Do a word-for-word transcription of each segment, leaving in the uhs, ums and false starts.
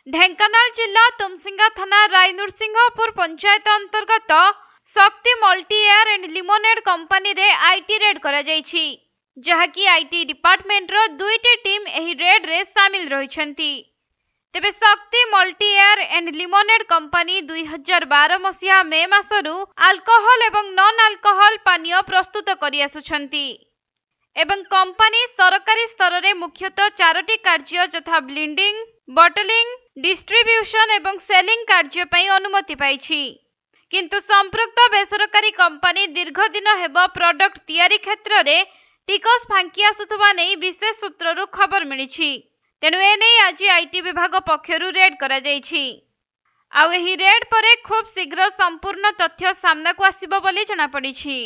ढेंकानाल जिला तुमसिंगा थाना रायनुरसिंहपुर पंचायत अंतर्गत Shakti multi air and lemonade company रे आईटी रेड करा जायछि, जहाकी आईटी डिपार्टमेंट रो दुईटी टीम एही रेड रे शामिल रहिछंती। तेबे Shakti multi air and lemonade company दुई हजार बारह मसीहा मे मासरू अल्कोहल एवं नॉन अल्कोहल पानीय प्रस्तुत करि आसुछंती एवं कंपनी सरकारी स्तर रे मुख्यतः चारोटी कार्य यथा ब्लेंडिंग, बॉटलिंग, डिस्ट्रीब्यूशन एवं सेलिंग कार्य पई अनुमति पाइछि। किंतु संपृक्त बेसरकारी कंपनी दीर्घ दिन हेब प्रोडक्ट तैयारी क्षेत्र रे टिकस फांकी आसुथबा नै विशेष सूत्ररु खबर मिलिछि। तेणु एने आज आईटी विभाग पक्षरु रेड करा जायछि। आउ एही रेड परे खूब शीघ्र संपूर्ण तथ्य सामना को आसीबो बोली जणा पड़िछि।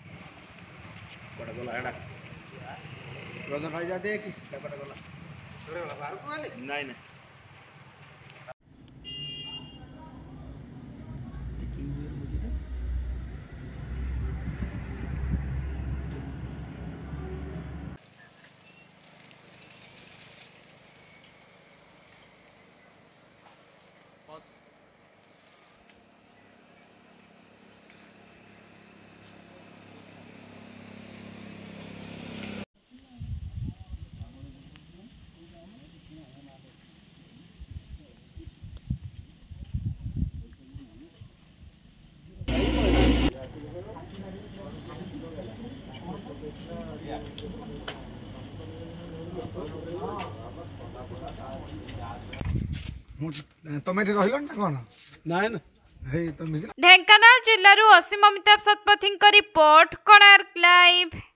रोजन भाई जाते कि टपट गला थोड़े वाला बाहर को आले नहीं नहीं तमे रहिलन ना कोन नाय ना हे तमे ढेंकानाल जिल्लारू असीम अमिताभ सतपथीଙ୍କ रिपोर्ट कोणार्क लाइव।